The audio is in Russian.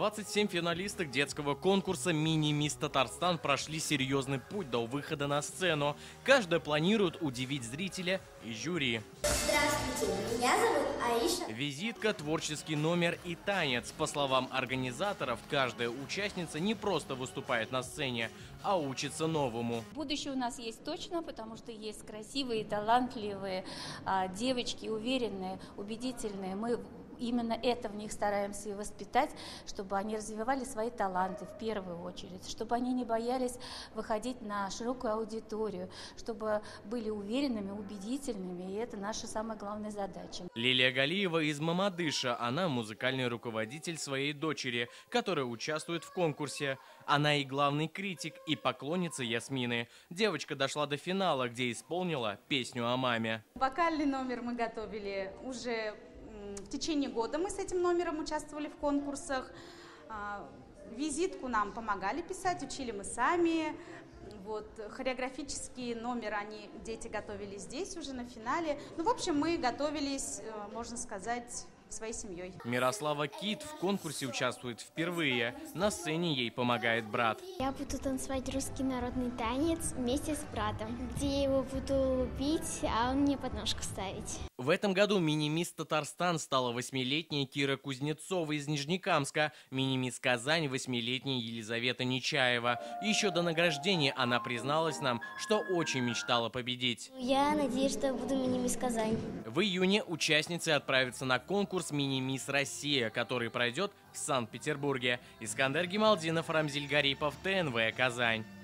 27 финалисток детского конкурса «Мини-Мисс Татарстан» прошли серьезный путь до выхода на сцену. Каждая планирует удивить зрителя и жюри. Здравствуйте, меня зовут Аиша. Визитка, творческий номер и танец. По словам организаторов, каждая участница не просто выступает на сцене, а учится новому. Будущее у нас есть точно, потому что есть красивые, талантливые девочки, уверенные, убедительные. Мы именно это в них стараемся и воспитать, чтобы они развивали свои таланты в первую очередь, чтобы они не боялись выходить на широкую аудиторию, чтобы были уверенными, убедительными, и это наша самая главная задача. Лилия Галиева из Мамадыша, она музыкальный руководитель своей дочери, которая участвует в конкурсе. Она и главный критик, и поклонница Ясмины. Девочка дошла до финала, где исполнила песню о маме. Вокальный номер мы готовили уже в течение года, мы с этим номером участвовали в конкурсах. Визитку нам помогали писать, учили мы сами. Вот, хореографический номер дети готовили здесь уже на финале. Ну, в общем, мы готовились, можно сказать, своей семьей. Мирослава Кит в конкурсе участвует впервые. На сцене ей помогает брат. Я буду танцевать русский народный танец вместе с братом, где я его буду бить, а он мне подножку ставить. В этом году мини-мисс Татарстан стала 8-летняя Кира Кузнецова из Нижнекамска, мини-мисс Казань 8-летняя Елизавета Нечаева. Еще до награждения она призналась нам, что очень мечтала победить. Я надеюсь, что буду мини-мисс Казань. В июне участницы отправятся на конкурс «Мини-мисс Россия», который пройдет в Санкт-Петербурге. Искандер Гималдинов, Рамзиль Гарипов, ТНВ Казань.